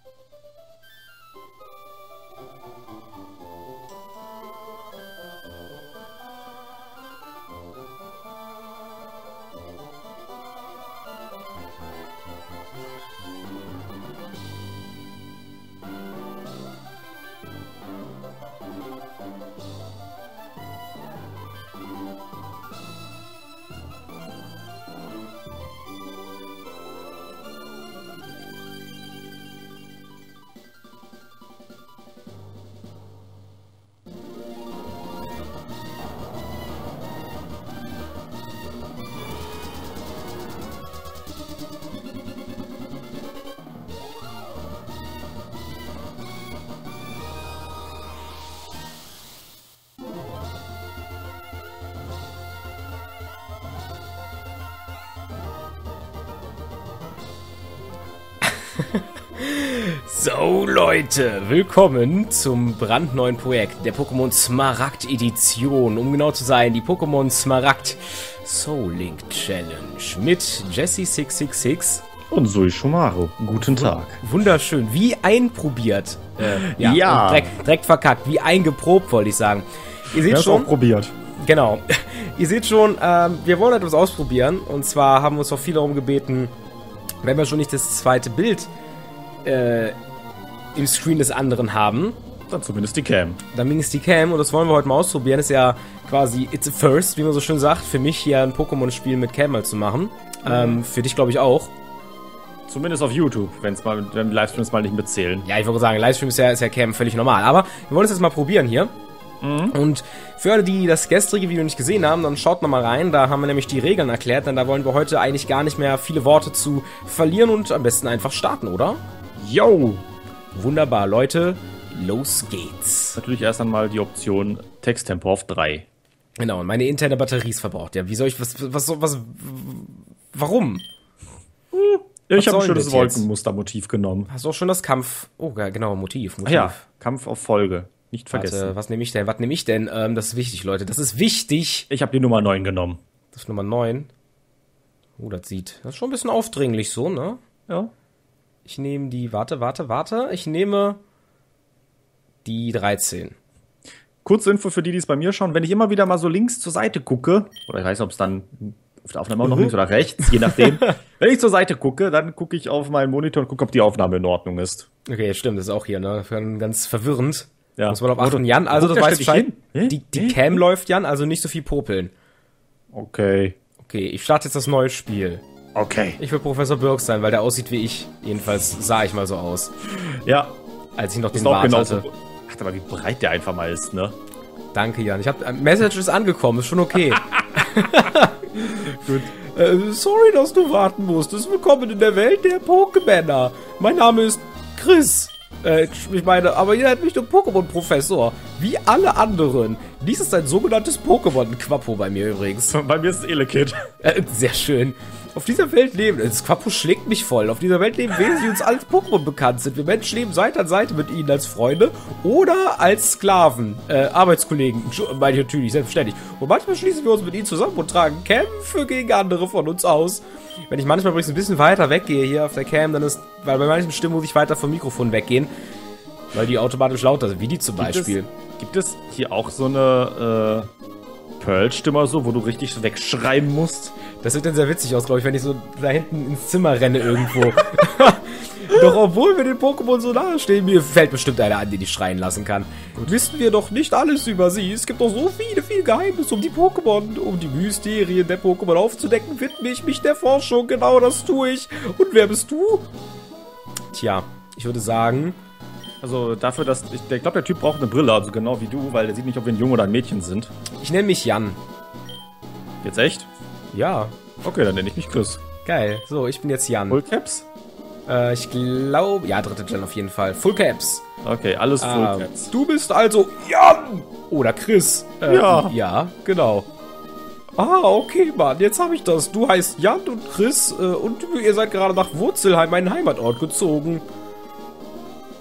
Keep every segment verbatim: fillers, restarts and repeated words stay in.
So Leute, willkommen zum brandneuen Projekt der Pokémon Smaragd Edition. Um genau zu sein, die Pokémon Smaragd Soul Link Challenge mit Jessie sechs sechs sechs und Sui Shumaro. Guten Tag. Wunderschön, wie einprobiert. Äh, ja, ja. Direkt, direkt verkackt, wie eingeprobt, wollte ich sagen. Ihr seht ja, schon. Auch probiert. Genau. Ihr seht schon, ähm, wir wollen etwas ausprobieren. Und zwar haben uns auch viele darum gebeten, wenn wir schon nicht das zweite Bild äh, im Screen des anderen haben. Dann zumindest die Cam. Dann mindestens die Cam und das wollen wir heute mal ausprobieren. Ist ja quasi it's a first, wie man so schön sagt, für mich hier ein Pokémon-Spiel mit Cam mal zu machen. Mhm. Ähm, für dich glaube ich auch. Zumindest auf YouTube, wenn's mal, wenn Livestreams mal nicht mitzählen. Ja, ich wollte sagen, Livestream ist ja, ist ja Cam völlig normal. Aber wir wollen es jetzt mal probieren hier. Mhm. Und für alle, die das gestrige Video nicht gesehen haben, dann schaut noch mal rein. Da haben wir nämlich die Regeln erklärt, denn da wollen wir heute eigentlich gar nicht mehr viele Worte zu verlieren und am besten einfach starten, oder? Yo! Wunderbar, Leute, los geht's. Natürlich erst einmal die Option Texttempo auf drei. Genau, und meine interne Batterie ist verbraucht. Ja, wie soll ich, was, was, was, was warum? Hm, ich habe ein soll schönes das Wolkenmustermotiv genommen. Hast du auch schon das Kampf, oh, ja, genau, Motiv, Motiv. Ah ja, Kampf auf Folge, nicht vergessen. Warte, was nehme ich denn, was nehme ich denn? Ähm, das ist wichtig, Leute, das ist wichtig. Ich habe die Nummer neun genommen. Das ist Nummer neun. Oh, das sieht, das ist schon ein bisschen aufdringlich so, ne? Ja. Ich nehme die, warte, warte, warte. Ich nehme die dreizehn. Kurze Info für die, die es bei mir schauen. Wenn ich immer wieder mal so links zur Seite gucke, oder ich weiß nicht, ob es dann auf der Aufnahme auch noch links oder rechts, je nachdem. Wenn ich zur Seite gucke, dann gucke ich auf meinen Monitor und gucke, ob die Aufnahme in Ordnung ist. Okay, stimmt, das ist auch hier, ne? Ganz verwirrend. Ja. Muss man auf achten. Jan, also das weißt Bescheid. Die, die Cam läuft, Jan, also nicht so viel popeln. Okay. Okay, ich starte jetzt das neue Spiel. Okay. Ich will Professor Birx sein, weil der aussieht wie ich. Jedenfalls sah ich mal so aus. Ja. Als ich noch den Bart Bart genauso hatte. Ach, aber wie breit der einfach mal ist, ne? Danke, Jan. Ich hab, äh, Message ist angekommen, ist schon okay. Gut. Äh, sorry, dass du warten musstest. Willkommen in der Welt der Pokémänner. Mein Name ist Chris. Äh, ich meine, aber ihr nennt mich den Pokémon-Professor. Wie alle anderen. Dies ist ein sogenanntes Pokémon-Quappo bei mir übrigens. Bei mir ist es Elekid. Äh, sehr schön. Auf dieser Welt leben, das Quappo schlägt mich voll. Auf dieser Welt leben Wesen, die uns als Pokémon bekannt sind. Wir Menschen leben Seite an Seite mit ihnen als Freunde oder als Sklaven. Äh, Arbeitskollegen, meine ich natürlich, selbstverständlich. Und manchmal schließen wir uns mit ihnen zusammen und tragen Kämpfe gegen andere von uns aus. Wenn ich manchmal übrigens ein bisschen weiter weggehe hier auf der Cam, dann ist, weil bei manchen Stimmen muss ich weiter vom Mikrofon weggehen, weil die automatisch lauter sind, wie die zum gibt Beispiel. Es, gibt es hier auch so eine äh, Pearl-Stimme so, wo du richtig so wegschreien musst? Das sieht dann sehr witzig aus, glaube ich, wenn ich so da hinten ins Zimmer renne irgendwo. Doch obwohl wir den Pokémon so nahe stehen, mir fällt bestimmt einer an, den ich schreien lassen kann. Gut. Wissen wir doch nicht alles über sie. Es gibt doch so viele, viele Geheimnisse um die Pokémon. Um die Mysterien der Pokémon aufzudecken, widme ich mich der Forschung. Genau das tue ich. Und wer bist du? Tja, ich würde sagen... Also dafür, dass... Ich, ich glaube, der Typ braucht eine Brille, also genau wie du, weil der sieht nicht, ob wir ein Junge oder ein Mädchen sind. Ich nenne mich Jan. Jetzt echt? Ja. Okay, dann nenne ich mich Chris. Geil. So, ich bin jetzt Jan. Full Caps? Äh, ich glaube... Ja, dritte Gen auf jeden Fall. Full Caps. Okay, alles Full äh, Caps. Du bist also Jan! Oder Chris. Äh, ja. Ja, genau. Ah, okay, Mann, jetzt habe ich das. Du heißt Jan und Chris äh, und ihr seid gerade nach Wurzelheim, meinen Heimatort, gezogen.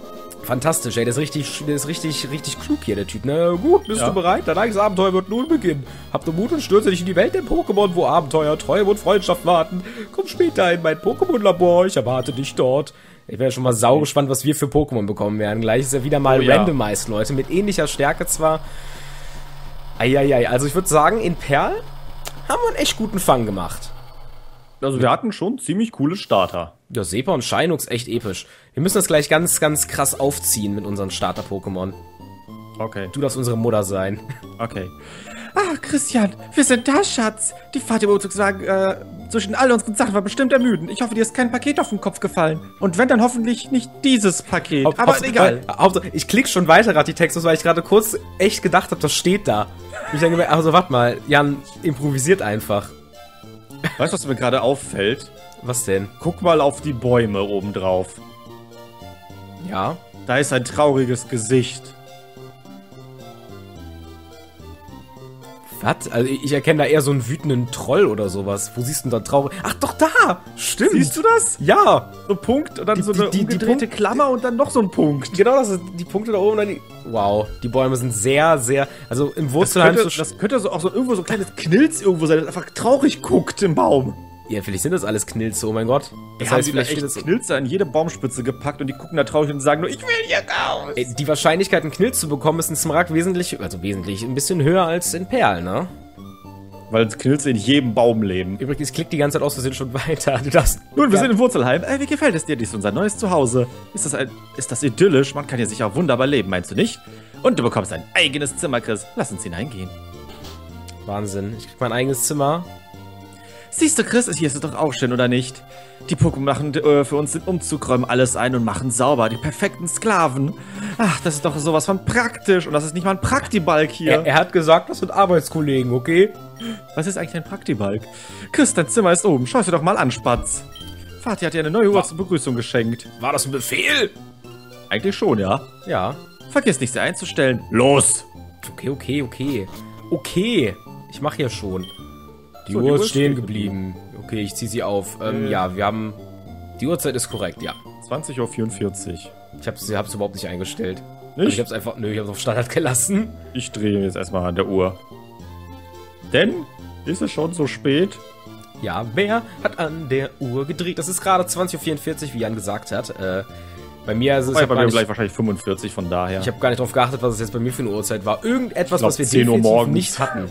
Fantastisch, ey, der ist richtig, der ist richtig, richtig klug hier, der Typ, ne? Gut, bist Ja. du bereit? Dein eigenes Abenteuer wird nun beginnen. Hab du Mut und stürze dich in die Welt der Pokémon, wo Abenteuer, Treue und Freundschaft warten. Komm später in mein Pokémon-Labor, ich erwarte dich dort. Ich wäre schon mal sau gespannt, was wir für Pokémon bekommen werden. Gleich ist ja wieder mal Oh, ja. randomized, Leute, mit ähnlicher Stärke zwar. Eieiei, also ich würde sagen, in Perl haben wir einen echt guten Fang gemacht. Also wir hatten schon ziemlich coole Starter. Ja, Sepa und Shinox, echt episch. Wir müssen das gleich ganz, ganz krass aufziehen mit unseren Starter-Pokémon. Okay, Du darfst unsere Mutter sein. okay. Ah, Christian, wir sind da, Schatz. Die Fahrt im Umzugswagen äh, zwischen all unseren Sachen war bestimmt ermüdend. Ich hoffe, dir ist kein Paket auf den Kopf gefallen. Und wenn, dann hoffentlich nicht dieses Paket. Haupt- Aber Hauptsache- egal. weil- Hauptsache, ich klick schon weiter gerade die Texte, weil ich gerade kurz echt gedacht habe, das steht da. Und ich denke, also warte mal, Jan improvisiert einfach. Weißt du, was mir gerade auffällt? Was denn? Guck mal auf die Bäume oben drauf. Ja. Da ist ein trauriges Gesicht. Was? Also ich erkenne da eher so einen wütenden Troll oder sowas. Wo siehst du denn da traurig? Ach doch, da! Stimmt! Siehst du das? Ja! So ein Punkt und dann Die- so die- eine die- die umgedrehte Punkt- Klammer und dann noch so ein Punkt. Genau, das ist die Punkte da oben. und Dann die, wow, die Bäume sind sehr, sehr... Also im Das Wurzelheim... könnte, so, das könnte so auch so irgendwo so ein kleines Knilz irgendwo sein, das einfach traurig guckt im Baum. ja, vielleicht sind das alles Knilze, oh mein Gott. Das Das heißt, heißt, die da vielleicht echt steht es... Knilze an jede Baumspitze gepackt und die gucken da traurig und sagen nur, ich will hier raus. Ey, die Wahrscheinlichkeit, einen Knilz zu bekommen, ist in Smaragd wesentlich... Also wesentlich, ein bisschen höher als in Perl, ne? Weil Knilze in jedem Baum leben. Übrigens, ich klick die ganze Zeit aus Versehen schon weiter. Du darfst... Nun, wir Ja. sind in Wurzelheim. Ey, wie gefällt es dir? Dies ist unser neues Zuhause. Ist das, ein, ist das idyllisch? Man kann hier sicher wunderbar leben, meinst du nicht? Und du bekommst ein eigenes Zimmer, Chris. Lass uns hineingehen. Wahnsinn. Ich krieg mein eigenes Zimmer. Siehst du, Chris, hier ist es doch auch schön, oder nicht? Die Pokémon machen äh, für uns den Umzug, räumen alles ein und machen sauber. Die perfekten Sklaven. Ach, das ist doch sowas von praktisch. Und das ist nicht mal ein Praktibalk hier. Er, er hat gesagt, das sind Arbeitskollegen, okay? Was ist eigentlich ein Praktibalk? Chris, dein Zimmer ist oben. Schau es dir doch mal an, Spatz. Vati hat dir eine neue Uhr zur Begrüßung geschenkt. War das ein Befehl? Eigentlich schon, ja. Ja. Vergiss nicht, sie einzustellen. Los! Okay, okay, okay. Okay. Ich mach ja schon. Die So, Uhr ist stehen geblieben. Okay, ich zieh sie auf. Ähm, Äh. ja, wir haben... Die Uhrzeit ist korrekt, ja. zwanzig Uhr vierundvierzig. Ich hab's, hab's überhaupt nicht eingestellt. Nicht? Ich hab's einfach... Nö, ich hab's auf Standard gelassen. Ich drehe jetzt erstmal an der Uhr. Denn ist es schon so spät? Ja, wer hat an der Uhr gedreht? Das ist gerade zwanzig Uhr vierundvierzig, wie Jan gesagt hat. Äh, bei mir ist es... Oh, ja, hab bei gar mir nicht- gleich wahrscheinlich fünfundvierzig, von daher. Ich habe gar nicht drauf geachtet, was es jetzt bei mir für eine Uhrzeit war. Irgendetwas, Ich glaub, was wir zehn Uhr definitiv morgens. nicht hatten.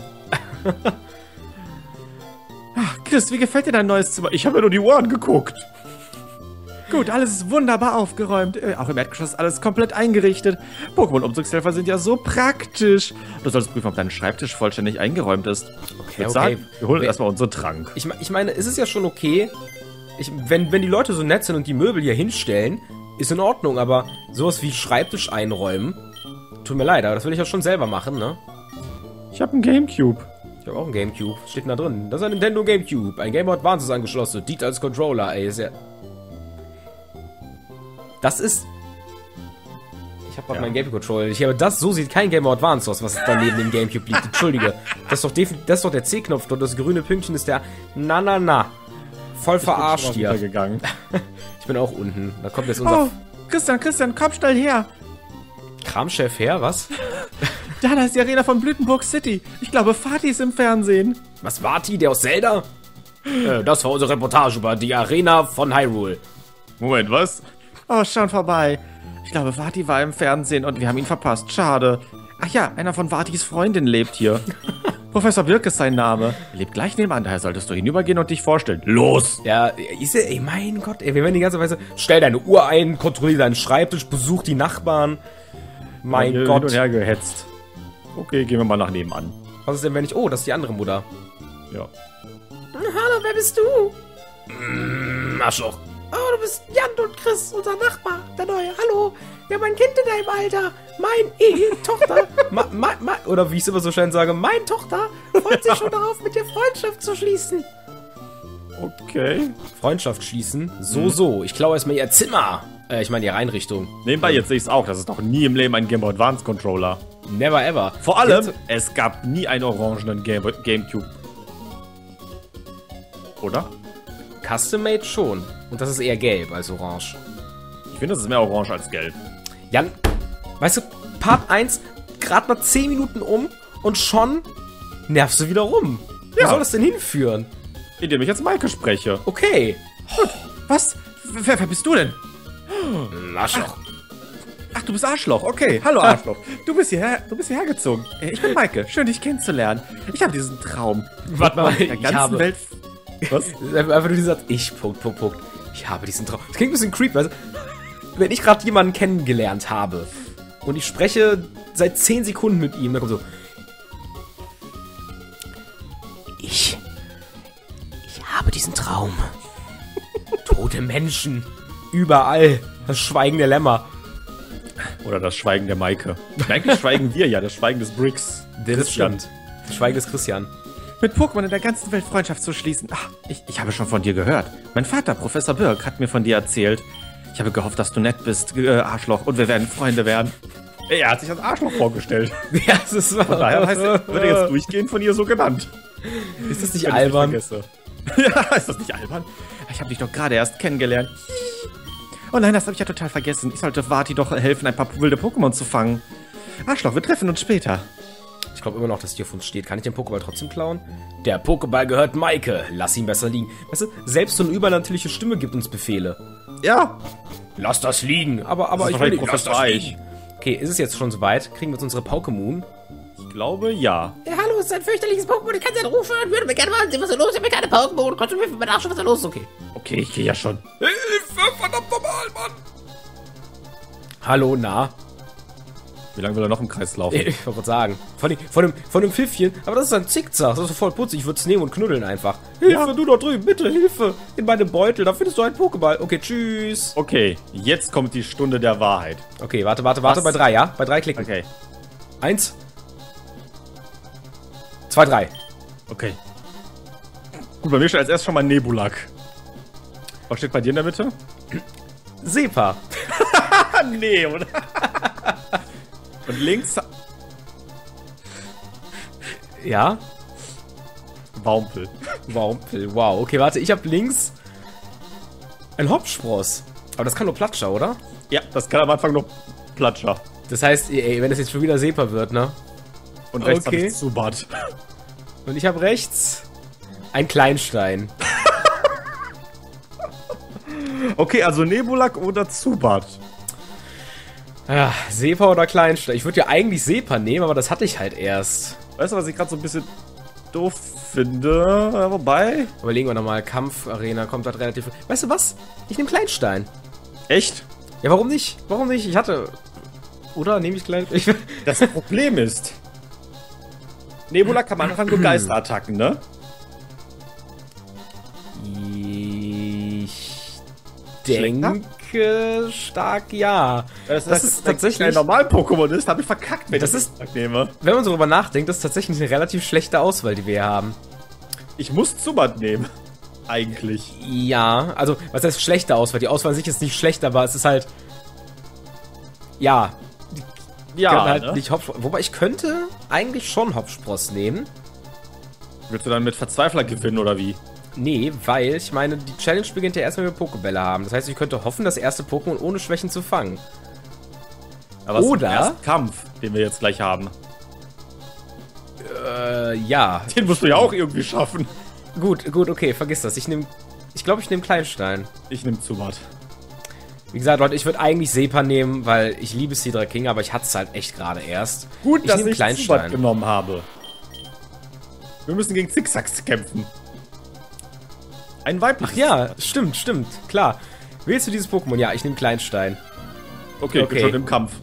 Chris, wie gefällt dir dein neues Zimmer? ich habe mir nur die Uhr angeguckt. Gut, alles ist wunderbar aufgeräumt. Äh, auch im Erdgeschoss ist alles komplett eingerichtet. Pokémon-Umzugshelfer sind ja so praktisch. Du solltest prüfen, ob dein Schreibtisch vollständig eingeräumt ist. Ich würde sagen, wir holen Wer- erstmal unseren Trank. Ich, me- ich meine, es ist ja schon okay, ich, wenn, wenn die Leute so nett sind und die Möbel hier hinstellen, ist in Ordnung, aber sowas wie Schreibtisch einräumen, tut mir leid, aber das will ich ja schon selber machen, ne? Ich habe einen Gamecube. Ich habe auch einen Gamecube. Was steht denn da drin? Das ist ein Nintendo Gamecube. Ein Game Boy Advance ist angeschlossen. Dient als Controller, ey. Ist ja... Das ist... Ich habe gerade Ja. meinen Gamecube-Controller. Ich habe das... So sieht kein Game Boy Advance aus, was da neben dem Gamecube liegt. Entschuldige. Das ist doch, defin- das ist doch der C-Knopf und das grüne Pünktchen ist der... Na, na, na. Voll verarscht hier. Gegangen. Ich bin auch unten. Da kommt jetzt unser Oh, Christian, Christian, komm schnell her. Kramchef her, was? Da, da ist die Arena von Blütenburg City. Ich glaube, Fatih ist im Fernsehen. Was war die, der aus Zelda? Äh, das war unsere Reportage über die Arena von Hyrule. Moment, was? Oh, schon vorbei. Ich glaube, Fatih war im Fernsehen und wir haben ihn verpasst. Schade. Ach ja, einer von Vatis Freundinnen lebt hier. Professor Wirk ist sein Name. Er lebt gleich nebenan, daher solltest du hinübergehen und dich vorstellen. Los! Ja, ist er, ey, mein Gott, ey, wir werden die ganze Weise, stell deine Uhr ein, kontrolliere deinen Schreibtisch, besuch die Nachbarn. Mein Hier Gott. Hin und her gehetzt. Okay, gehen wir mal nach nebenan. Was ist denn, wenn ich, oh, das ist die andere Mutter. Ja. Hallo, wer bist du? Hm, Arschloch. Oh, du bist Jan und Chris, unser Nachbar, der Neue. Hallo, wir haben ein Kind in deinem Alter. Mein e Tochter, Ma, ma, ma, oder wie ich es immer so schön sage, mein Tochter freut sich schon darauf, mit dir Freundschaft zu schließen. Okay. Freundschaft schließen. So, so. Ich klaue erstmal ihr Zimmer. Äh, ich meine ihre Einrichtung. Nebenbei, jetzt sehe ich es auch. Das ist noch nie im Leben ein Game Boy Advance Controller. Never ever. Vor allem, Jetzt- es gab nie einen orangenen Game Gamecube. Oder? Custom-made schon. Und das ist eher gelb als orange. Ich finde, das ist mehr orange als gelb. Jan, weißt du, Part eins, gerade mal zehn Minuten um und schon nervst du wieder rum. Wo Ja. soll das denn hinführen? Indem ich jetzt Maike spreche. Okay. Was? Wer, wer bist du denn? Arschloch. Ach, du bist Arschloch. Okay, hallo Arschloch. Du bist hierher, du bist hierher gezogen. Äh, Ich bin Maike. Schön, dich kennenzulernen. Ich habe diesen Traum. Warte mal, In der ich ganzen habe- Welt. Was? Einfach nur dieser Satz, ich, Punkt, Punkt, Punkt. Ich habe diesen Traum. Das klingt ein bisschen creepy, weißt du? Wenn ich gerade jemanden kennengelernt habe und ich spreche seit zehn Sekunden mit ihm, dann kommt so, ich, ich habe diesen Traum. Tote Menschen. Überall. Das Schweigen der Lämmer. Oder das Schweigen der Maike. Eigentlich schweigen wir ja, das Schweigen des Bricks. Das Christian. stimmt. Das Schweigen des Christian. Mit Pokémon in der ganzen Welt Freundschaft zu schließen. Ach, ich, ich habe schon von dir gehört. Mein Vater, Professor Birk, hat mir von dir erzählt. Ich habe gehofft, dass du nett bist, äh, Arschloch, und wir werden Freunde werden. Er hat sich als Arschloch vorgestellt. Ja, das ist Von daher heißt er, wird er jetzt durchgehend von ihr so genannt. Ist das nicht Wenn ich albern? nicht vergesse. Ja, ist das nicht albern? Ich habe dich doch gerade erst kennengelernt. Oh nein, das habe ich ja total vergessen. Ich sollte Vati doch helfen, ein paar wilde Pokémon zu fangen. Arschloch, wir treffen uns später. Ich glaube immer noch, dass hier auf uns steht. Kann ich den Pokéball trotzdem klauen? Der Pokéball gehört Maike. Lass ihn besser liegen. Weißt du, selbst so eine übernatürliche Stimme gibt uns Befehle. Ja. Lass das liegen. Aber, aber Das ist ich will wahrscheinlich nicht. Lass das Professor liegen. Okay, ist es jetzt schon soweit? Kriegen wir jetzt unsere Pokémon? Ich glaube, ja. Ja, hallo, es ist ein fürchterliches Pokémon. Ich kann seinen Ruf hören. Würde mir gerne mal sehen, was da los ist. Ich habe keine Pokémon. Kannst du mir mal nachschauen, was da los ist? Okay. Okay, ich gehe ja schon. Hilfe, verdammt nochmal, Mann! Hallo, na? Wie lange will er noch im Kreis laufen? Ich wollte gerade sagen. Von dem, von, dem, von dem Pfiffchen. Aber das ist ein Zickzack. Das ist voll putzig. Ich würde es nehmen und knuddeln einfach. Hilfe, Ja. du da drüben. Bitte, Hilfe. In meinem Beutel. Da findest du einen Pokéball. Okay, tschüss. Okay, jetzt kommt die Stunde der Wahrheit. Okay, warte, warte, warte. Was? Bei drei, ja? Bei drei klicken. Okay, Eins. Zwei, drei. okay. Gut, bei mir steht als erstes schon mal Nebulak. Was steht bei dir in der Mitte? Sepa. Ah, nee, oder? Und links Ja? Baumpel. Wampel. Wow. Okay, warte. Ich habe links ein Hopspross. Aber das kann nur Platscher, oder? Ja, das kann am Anfang noch Platscher. Das heißt, ey, wenn das jetzt schon wieder Sepa wird, ne? Und rechts Okay. habe ich Zubat. Und ich habe rechts ein Kleinstein. Okay, also Nebulak oder Zubat. Ja, Sepa oder Kleinstein. Ich würde ja eigentlich Sepa nehmen, aber das hatte ich halt erst. Weißt du, was ich gerade so ein bisschen doof finde? Ja, wobei. Überlegen wir nochmal. Kampfarena kommt halt relativ... Weißt du was? Ich nehme Kleinstein. Echt? Ja, warum nicht? Warum nicht? Ich hatte... Oder nehme ich Kleinstein? Das Problem ist, Nebulak kann am Anfang nur Geisterattacken, ne? Ich denke stark ja. Das, Das ist tatsächlich- ein Normal-Pokémon ist, habe ich verkackt, wenn Das ich ist- Nebulak nehme. Wenn man so drüber nachdenkt, das ist tatsächlich eine relativ schlechte Auswahl, die wir hier haben. Ich muss Zubat nehmen. Eigentlich. Ja, also, was heißt schlechte Auswahl? Die Auswahl an sich ist nicht schlecht, aber es ist halt... Ja, Ja, kann halt ne? nicht Hopspross. Wobei ich könnte eigentlich schon Hopspross nehmen. Willst du dann mit Verzweifler gewinnen, oder wie? Nee, weil ich meine, die Challenge beginnt ja erstmal, wenn wir Pokébälle haben. Das heißt, ich könnte hoffen, das erste Pokémon ohne Schwächen zu fangen. Aber es ist Oder- der erste Kampf, den wir jetzt gleich haben. Äh, ja. Den musst du ja auch irgendwie schaffen. Gut, gut, okay, vergiss das. Ich nehme... Ich glaube, ich nehme Kleinstein. Ich nehme Zubat. Wie gesagt, Leute, ich würde eigentlich Sepa nehmen, weil ich liebe Cedra King, aber ich hatte es halt echt gerade erst. Gut, ich dass nehme ich Zubat Kleinstein. genommen habe. Wir müssen gegen Zigzags kämpfen. Ein weibliches. Ach ja, stimmt, stimmt, klar. Wählst du dieses Pokémon? Ja, ich nehme Kleinstein. Okay, ich bin Okay. schon im Kampf.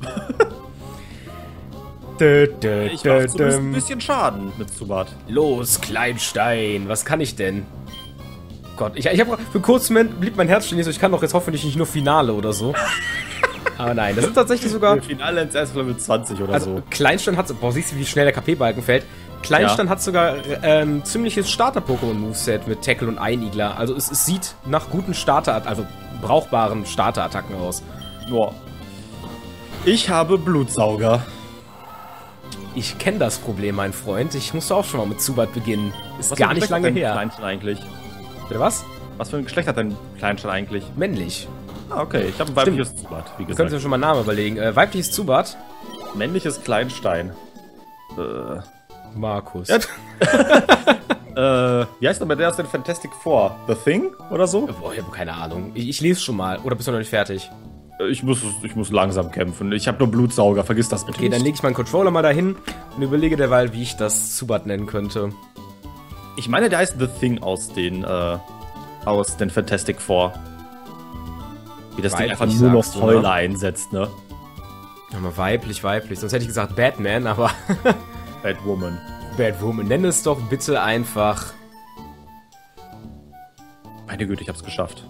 Dö, dö, Ich dö, mache zumindest ein düm. bisschen Schaden mit Zubat. Los, Kleinstein, was kann ich denn? Gott, ich, ich habe für einen kurzen Moment blieb mein Herz stehen, so ich kann doch jetzt hoffentlich nicht nur Finale oder so. Aber nein, das sind tatsächlich sogar... Im Finale ins erste Level zwanzig oder Also so. Kleinstein hat... Boah, siehst du, wie schnell der K P-Balken fällt? Kleinstein hat sogar äh, ein ziemliches Starter-Pokémon-Moveset mit Tackle und Einigler. Also es, es sieht nach guten Starter... Also brauchbaren Starter-Attacken aus. Boah. Ich habe Blutsauger. Ich kenne das Problem, mein Freund. Ich musste auch schon mal mit Zubat beginnen. Ist Was gar für ein nicht Geschlecht lange hat dein her. Kleinstein eigentlich? Bitte was? Was für ein Geschlecht hat dein Kleinstein eigentlich? Männlich. Ah, okay. Ich habe ein weibliches Zubat, wie Du gesagt. könntest mir schon mal einen Namen überlegen. Äh, weibliches Zubat? Männliches Kleinstein. Äh, Markus. Ja. äh, wie heißt aber der aus den Fantastic Four? The Thing oder so? Boah, ich habe keine Ahnung. Ich, ich lese schon mal. Oder bist du noch nicht fertig? Äh, Ich muss, ich muss langsam kämpfen. Ich habe nur Blutsauger, vergiss das bitte Okay, dann nicht. lege ich meinen Controller mal dahin und überlege derweil, wie ich das Zubat nennen könnte. Ich meine, der heißt The Thing aus den, äh, aus den Fantastic Four. Wie das Ding Weiblich einfach nur noch sagst du, Fäule ne? einsetzt, ne? Ja, mal weiblich, weiblich. Sonst hätte ich gesagt Batman, aber Batwoman. Batwoman. Nenn es doch bitte einfach. Meine Güte, ich hab's geschafft.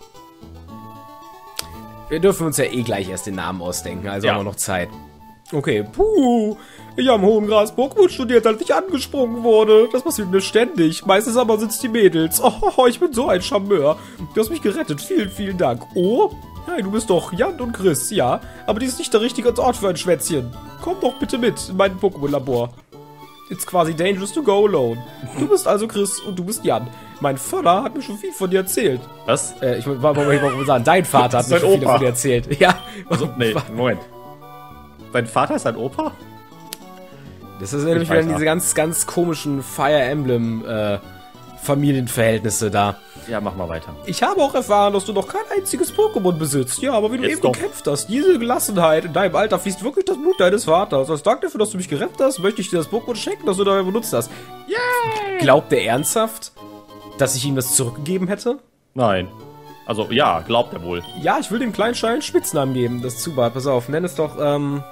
Wir dürfen uns ja eh gleich erst den Namen ausdenken, also Ja. haben wir noch Zeit. Okay, puh. Ich habe im hohen Gras Pokémon studiert, als ich angesprungen wurde. Das passiert mir ständig. Meistens aber sind's die Mädels. Oh, ich bin so ein Charmeur. Du hast mich gerettet. Vielen, vielen Dank. Oh, hey, du bist doch Jan und Chris, ja. Aber dies ist nicht der richtige Ort für ein Schwätzchen. Komm doch bitte mit in mein Pokémon-Labor. It's quasi dangerous to go alone. Du bist also Chris und du bist Jan. Mein Vater hat mir schon viel von dir erzählt. Was? Äh, ich wollte mal sagen, dein Vater hat Das mir ist schon dein viel Opa. von dir erzählt. Ja. Also, nee, Moment. Dein Vater ist ein Opa? Das ist nämlich Ich wieder weiß diese auch. ganz, ganz komischen Fire Emblem äh, Familienverhältnisse da. Ja, mach mal weiter. Ich habe auch erfahren, dass du noch kein einziges Pokémon besitzt. Ja, aber wie du Jetzt eben doch. gekämpft hast, diese Gelassenheit in deinem Alter fließt wirklich das Blut deines Vaters. Als Dank dafür, dass du mich gerettet hast, möchte ich dir das Pokémon schenken, das du dabei benutzt hast. Yay! Glaubt er ernsthaft, dass ich ihm das zurückgegeben hätte? Nein. Also, ja, glaubt er wohl. Ja, ich will dem kleinen Stein einen Spitznamen geben, das Zubat. Pass auf, nenn es doch, ähm...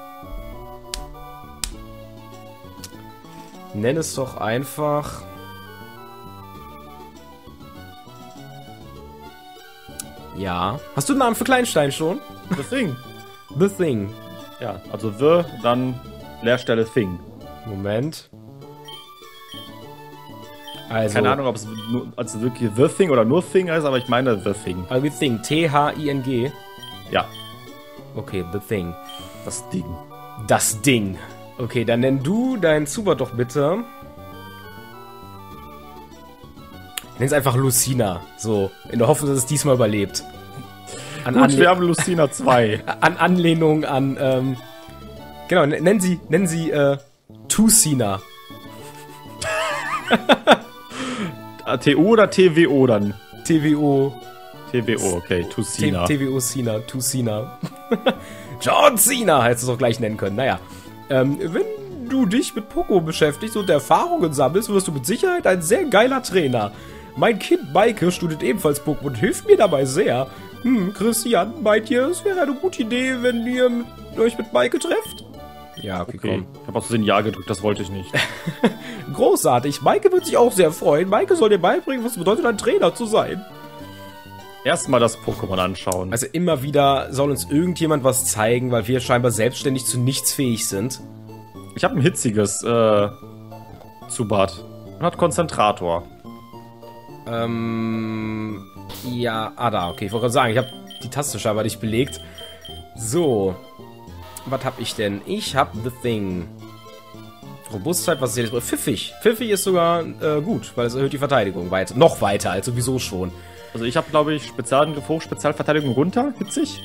Nenn es doch einfach... Ja. Hast du einen Namen für Kleinstein schon? The Thing. The Thing. Ja, also The, dann Leerstelle Thing. Moment. Also, Keine Ahnung, ob es nur, also wirklich The Thing oder nur Thing heißt, aber ich meine The Thing. Also wie Thing. T H I N G. Ja, Okay, The Thing. das Ding. Das Ding. Okay, dann nenn du deinen Zubat doch bitte. Nenn's einfach Lucina. So, in der Hoffnung, dass es diesmal überlebt. An, Gut, Anle wir haben Lucina zwei. an Anlehnung an, ähm... Genau, n- nennen sie, nennen sie, äh, Tusina. T O oder T W O dann? T W O. T W O, okay, Tusina. T W O Cena. Tusina. John Cena hättest du es auch gleich nennen können. Naja. Ähm, wenn du dich mit Pokémon beschäftigst und Erfahrungen sammelst, wirst du mit Sicherheit ein sehr geiler Trainer. Mein Kind Maike studiert ebenfalls Pokémon und hilft mir dabei sehr. Hm, Christian, meint ihr, es wäre eine gute Idee, wenn ihr mit, euch mit Maike trefft? Ja, okay, Okay, ich habe aus Versehen Ja gedrückt, das wollte ich nicht. komm. Großartig. Maike wird sich auch sehr freuen. Maike soll dir beibringen, was es bedeutet, ein Trainer zu sein. Erstmal das Pokémon anschauen. Also immer wieder soll uns irgendjemand was zeigen, weil wir scheinbar selbstständig zu nichts fähig sind. Ich habe ein hitziges äh, Zubat. Und hat Konzentrator. Ähm, ja, ah da, okay, ich wollte gerade sagen, ich habe die Taste scheinbar nicht belegt. So, was habe ich denn? Ich habe The Thing. Robustheit, was ist jetzt? Pfiffig. Pfiffig ist sogar äh, gut, weil es erhöht die Verteidigung weiter. Noch weiter, als sowieso schon. Also ich habe, glaube ich, Spezialangriff hoch, Spezialverteidigung runter, hitzig.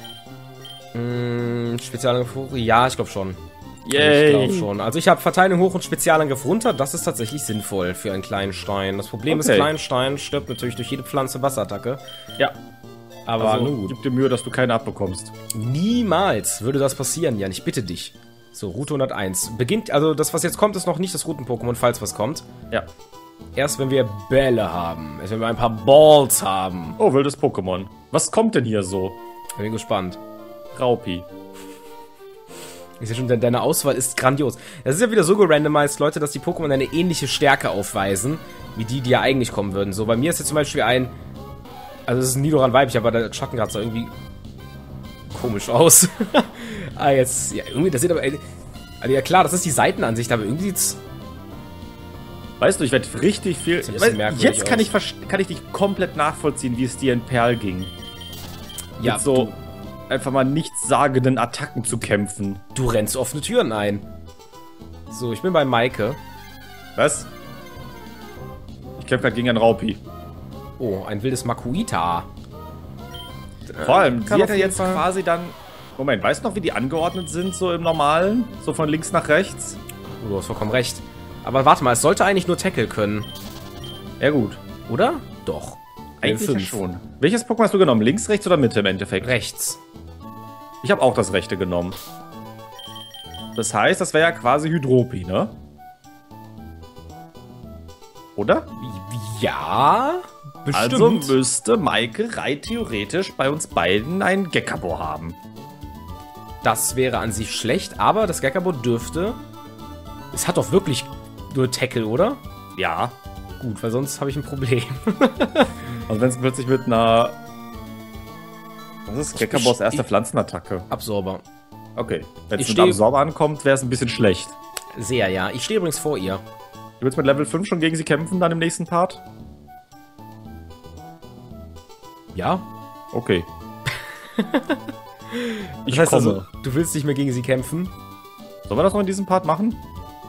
Hm, Spezialangriff hoch? Ja, ich glaube schon. Yay. Ich glaube schon. Also ich habe Verteidigung hoch und Spezialangriff runter. Das ist tatsächlich sinnvoll für einen kleinen Stein. Das Problem ist, Okay. kleinen Stein stirbt natürlich durch jede Pflanze Wasserattacke. Ja, Aber also nun gut. gib dir Mühe, dass du keine abbekommst. Niemals würde das passieren, Jan. Ich bitte dich. So, Route hunderteins. Beginnt, also das, was jetzt kommt, ist noch nicht das Routen-Pokémon, falls was kommt. Ja. Erst wenn wir Bälle haben. Erst wenn wir ein paar Balls haben. Oh, wildes Pokémon. Was kommt denn hier so? Ich bin gespannt. Raupi. Ich sehe schon, de- deine Auswahl ist grandios. Das ist ja wieder so gerandomized, Leute, dass die Pokémon eine ähnliche Stärke aufweisen, wie die, die ja eigentlich kommen würden. So, bei mir ist jetzt zum Beispiel ein... Also es ist ein Nidoran weiblich, aber der Schattenkratzer sah irgendwie komisch aus. ah, jetzt... Ja, irgendwie, das sieht aber... Also ja klar, das ist die Seitenansicht, aber irgendwie sieht's... Weißt du, ich werde richtig viel... Sieht ein bisschen Weil merkwürdig jetzt kann aus. ich, verst- kann ich dich komplett nachvollziehen, wie es dir in Perl ging. Ja, Mit so du, einfach mal nichtssagenden Attacken zu kämpfen. du rennst offene Türen ein. So, ich bin bei Maike. Was? Ich kämpfe gerade gegen einen Raupi. Oh, ein wildes Makuita. Vor allem, Kann sie auf hat ja jeden jetzt Fall- quasi dann... Moment, weißt du noch, wie die angeordnet sind, so im Normalen? So von links nach rechts? Oh, du hast vollkommen recht. Aber warte mal, es sollte eigentlich nur Tackle können. Ja gut. Oder? Doch. Eigentlich ja fünf. schon. Welches Pokémon hast du genommen? Links, rechts oder Mitte im Endeffekt? Rechts. Ich habe auch das rechte genommen. Das heißt, das wäre ja quasi Hydropi, ne? Oder? Ja, bestimmt. Also müsste Maike rein theoretisch bei uns beiden ein Gekabo haben. Das wäre an sich schlecht, aber das Gekabo dürfte... Es hat doch wirklich nur Tackle, oder? Ja. Gut, weil sonst habe ich ein Problem. Also wenn es plötzlich mit einer... Was ist Gekabos erste Pflanzenattacke? Absorber. Okay. Wenn es Ich mit steh- Absorber ankommt, wäre es ein bisschen schlecht. Sehr, ja. Ich stehe übrigens vor ihr. Du willst mit Level fünf schon gegen sie kämpfen, dann im nächsten Part? Ja? Okay. Ich Das heißt komme. also, du willst nicht mehr gegen sie kämpfen? Sollen wir das noch in diesem Part machen?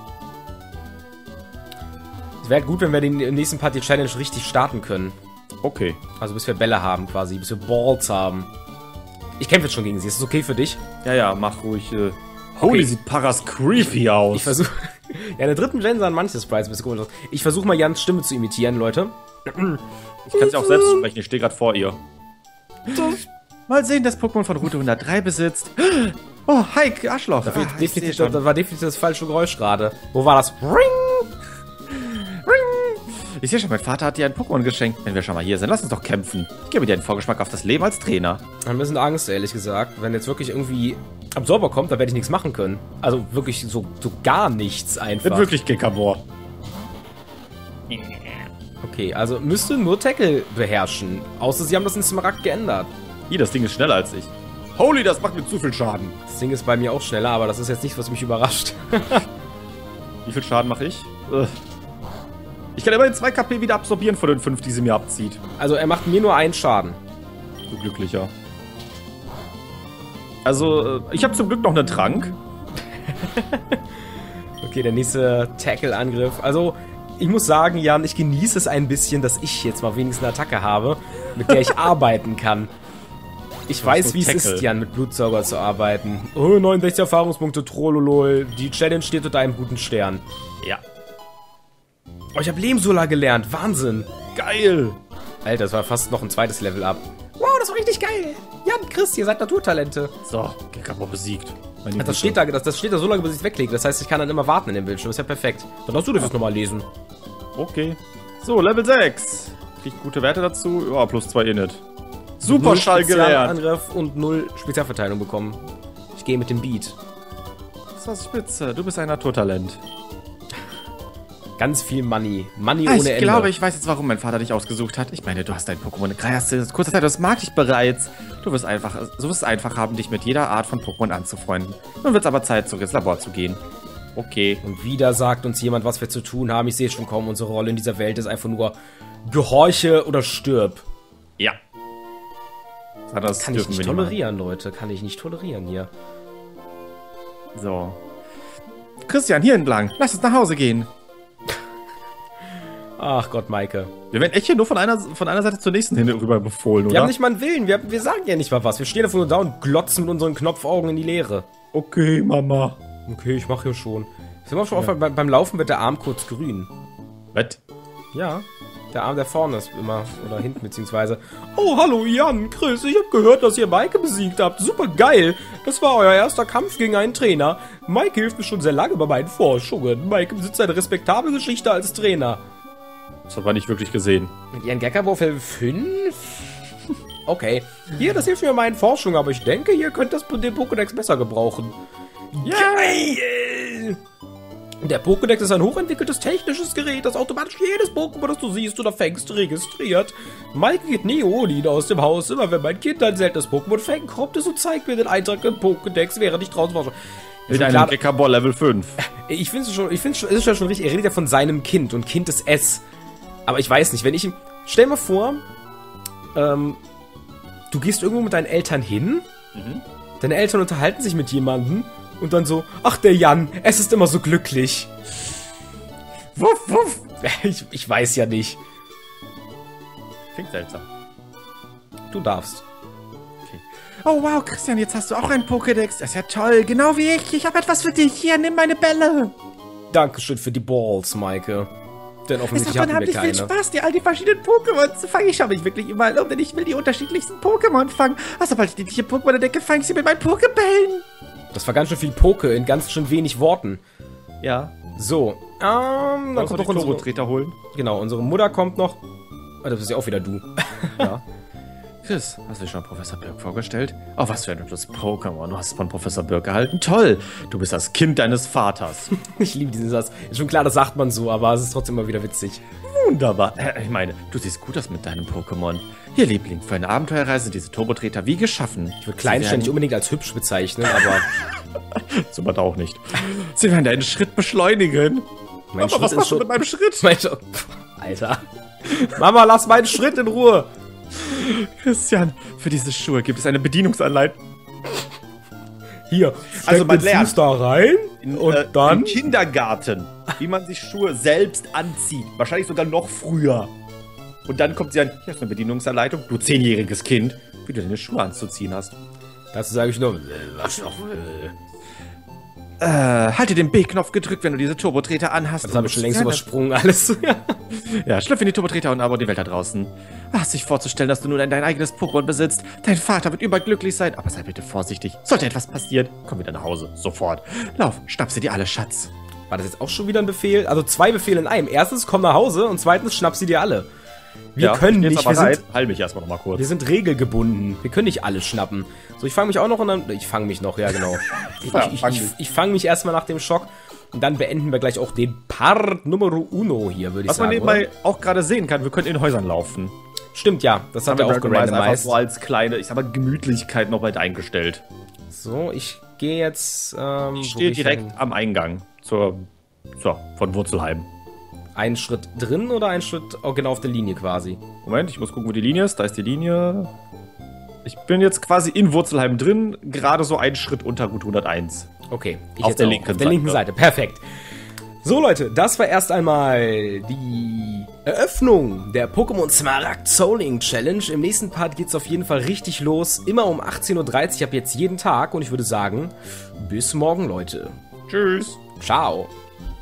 Es wäre gut, wenn wir den im nächsten Part die Challenge richtig starten können. Okay. Also bis wir Bälle haben quasi, bis wir Balls haben. Ich kämpfe jetzt schon gegen sie. Ist das okay für dich? Ja, ja, mach ruhig. Äh. Holy, sieht Paras creepy aus. Ich versuche... Ja, in der dritten Gen sahen manche Sprites ein bisschen komisch aus. Ich versuche mal Jans Stimme zu imitieren, Leute. Ich kann sie auch selbst sprechen, ich stehe gerade vor ihr. Mal sehen, das Pokémon von Route hundertdrei besitzt. Oh, hi, Arschloch. Das, Ah, war ich definitiv, seh schon. das war definitiv das falsche Geräusch gerade. Wo war das? Ring! Ich sehe schon, mein Vater hat dir ein Pokémon geschenkt. Wenn wir schon mal hier sind, lass uns doch kämpfen. Ich gebe dir einen Vorgeschmack auf das Leben als Trainer. Ich habe ein bisschen Angst, ehrlich gesagt. Wenn jetzt wirklich irgendwie Absorber kommt, dann werde ich nichts machen können. Also wirklich so, so gar nichts einfach. Bin wirklich Gekabor. Okay, also müsste nur Tackle beherrschen. Außer sie haben das in Smaragd geändert. Ih, das Ding ist schneller als ich. Holy, das macht mir zu viel Schaden. Das Ding ist bei mir auch schneller, aber das ist jetzt nichts, was mich überrascht. Wie viel Schaden mache ich? Äh. Ich kann immerhin zwei K P wieder absorbieren von den fünf, die sie mir abzieht. Also er macht mir nur einen Schaden. Du glücklicher. Also, äh, ich habe zum Glück noch einen Trank. Okay, der nächste Tackle-Angriff. Also, ich muss sagen, Jan, ich genieße es ein bisschen, dass ich jetzt mal wenigstens eine Attacke habe, mit der ich arbeiten kann. Ich weiß, so wie es Tackle. ist, Jan, mit Blutsauger zu arbeiten. Oh, neunundsechzig Erfahrungspunkte, Trollolol. Die Challenge steht unter einem guten Stern. Ja. Oh, ich habe Lehmsola gelernt. Wahnsinn. Geil. Alter, das war fast noch ein zweites Level up. Wow, das war richtig geil. Jan, Chris, ihr seid Naturtalente. So, Gekabor besiegt. Meine Das steht da, das, das steht da so lange, bis ich es weglege. Das heißt, ich kann dann immer warten in dem Bildschirm. ist ja perfekt. Dann darfst du das jetzt nochmal lesen. Okay. So, Level sechs. Krieg ich gute Werte dazu? Ja, plus zwei Init. Null Superschall gelernt. Spezialangriff und null Spezialverteilung bekommen. Ich gehe mit dem Beat. Das war spitze. Du bist ein Naturtalent. Ganz viel Money. Money Ah, ohne ich Ende. glaube, ich weiß jetzt, warum mein Vater dich ausgesucht hat. Ich meine, du hast dein Pokémon erst in kurzer Zeit, das mag ich bereits. Du wirst einfach, so wirst es einfach haben, dich mit jeder Art von Pokémon anzufreunden. Nun wird es aber Zeit, zurück ins Labor zu gehen. Okay. Und wieder sagt uns jemand, was wir zu tun haben. Ich sehe schon kaum, unsere Rolle in dieser Welt ist einfach nur gehorche oder stirb. Ja. Das Kann ich dürfen nicht wir machen. tolerieren, Leute. Kann ich nicht tolerieren hier. So. Christian, hier entlang. Lass uns nach Hause gehen. Ach Gott, Maike. Wir werden echt hier nur von einer, von einer Seite zur nächsten hin rüber befohlen, oder? Wir haben nicht mal einen Willen. Wir, wir sagen ja nicht mal was. Wir stehen einfach nur da und glotzen mit unseren Knopfaugen in die Leere. Okay, Mama. Okay, ich mache ja schon. Ist immer schon auf, beim, beim Laufen wird der Arm kurz grün. Was? Ja. Der Arm, der vorne ist immer, oder hinten beziehungsweise. Oh, hallo Jan, Chris, ich habe gehört, dass ihr Maike besiegt habt. Super geil. Das war euer erster Kampf gegen einen Trainer. Maike hilft mir schon sehr lange bei meinen Forschungen. Maike besitzt eine respektable Geschichte als Trainer. Das hat man nicht wirklich gesehen. Mit ihren Gekabo Level fünf? Okay. Hier, das hilft mir bei meinen Forschungen, aber ich denke, ihr könnt das den Pokédex besser gebrauchen. Geil! Der Pokédex ist ein hochentwickeltes technisches Gerät, das automatisch jedes Pokémon, das du siehst oder fängst, registriert. Maike geht Neolin aus dem Haus. Immer wenn mein Kind ein seltenes Pokémon fängt, kommt es und zeigt mir den Eintrag im Pokédex, während ich draußen war. Mit einem Gekabor Level fünf. Ich finde es schon, ich finde es ist schon richtig, er redet ja von seinem Kind und Kind ist S. Aber ich weiß nicht, wenn ich ihm, stell mal vor, ähm, du gehst irgendwo mit deinen Eltern hin, Mhm. deine Eltern unterhalten sich mit jemandem und dann so, ach der Jan, es ist immer so glücklich. Wuff, wuff. Ich, ich weiß ja nicht. Klingt seltsam. Du darfst. Oh wow, Christian, jetzt hast du auch einen Pokédex. Das ist ja toll, genau wie ich. Ich habe etwas für dich. Hier, nimm meine Bälle. Dankeschön für die Balls, Maike. Denn Es offensichtlich macht hatten wir unheimlich viel keine. Spaß, dir all die verschiedenen Pokémon zu fangen. Ich schaue mich wirklich überall um, denn ich will die unterschiedlichsten Pokémon fangen. Also, sobald ich die hier Pokémon entdecke, fange ich sie mit meinen Pokébällen. Das war ganz schön viel Poke in ganz schön wenig Worten. Ja. So, ähm, dann Dann kommt noch noch unsere... Turbo-Treter holen. Genau, unsere Mutter kommt noch. Ah, das ist ja auch wieder du. Ja. Chris, hast du dir schon Professor Birk vorgestellt? Oh, was für ein hübsches Pokémon. Du hast es von Professor Birk gehalten. Toll. Du bist das Kind deines Vaters. Ich liebe diesen Satz. Ist schon klar, das sagt man so, aber es ist trotzdem immer wieder witzig. Wunderbar. Äh, ich meine, du siehst gut aus mit deinem Pokémon. Hier, Liebling, für eine Abenteuerreise sind diese Turbotreter wie geschaffen. Ich würde Kleinstein nicht unbedingt als hübsch bezeichnen, aber So was auch nicht. Sie werden deinen Schritt beschleunigen. mein Aber Schritt was ist machst du schon... mit meinem Schritt? Mein Sch- Alter. Mama, lass meinen Schritt in Ruhe. Christian, für diese Schuhe gibt es eine Bedienungsanleitung. Hier, Also steck man den lernt. Fuß da rein und äh, dann... Im Kindergarten, wie man sich Schuhe selbst anzieht. Wahrscheinlich sogar noch früher. Und dann kommt sie an, hier ist eine Bedienungsanleitung, du zehnjähriges Kind, wie du deine Schuhe anzuziehen hast. Dazu sage ich nur... äh, Was noch? Äh, halte den B-Knopf gedrückt, wenn du diese Turbotreter anhast. Das habe ich schon längst übersprungen, alles. Ja, schlüpf in die Turbotreter und aber die Welt da draußen. Ach, sich vorzustellen, dass du nun dein eigenes Pokémon besitzt. Dein Vater wird überglücklich sein, aber sei bitte vorsichtig. Sollte etwas passieren, komm wieder nach Hause. Sofort. Lauf, schnapp sie dir alle, Schatz. War das jetzt auch schon wieder ein Befehl? Also zwei Befehle in einem. Erstens, komm nach Hause und zweitens, schnapp sie dir alle. Wir können nicht, wir sind, Heil mich erstmal noch mal kurz. wir sind regelgebunden. Wir können nicht alles schnappen. So, ich fange mich auch noch und dann... Ich fange mich noch, ja genau. Ich, Ja, ich, fang ich, dich. ich fange mich erstmal nach dem Schock und dann beenden wir gleich auch den Part Numero Uno hier, würde ich Was man sagen. nebenbei auch gerade sehen kann, wir können in Häusern laufen. Stimmt, ja. Das haben wir auch einfach gerandomized. so als kleine, ich sag mal, Gemütlichkeit noch weit eingestellt. So, ich gehe jetzt... Ähm, wo Steht geh ich direkt hin? am Eingang zur, so, von Wurzelheim. Einen Schritt drin oder einen Schritt oh, genau auf der Linie quasi? Moment, ich muss gucken, wo die Linie ist. Da ist die Linie. Ich bin jetzt quasi in Wurzelheim drin, gerade so einen Schritt unter Route hunderteins. Okay, ich Auf jetzt der auch. linken auf der linken Seite. Seite. Perfekt. So Leute, das war erst einmal die Eröffnung der Pokémon Smaragd Souling Challenge. Im nächsten Part geht's auf jeden Fall richtig los. Immer um achtzehn Uhr dreißig, ab jetzt jeden Tag. Und ich würde sagen, bis morgen, Leute. Tschüss. Ciao.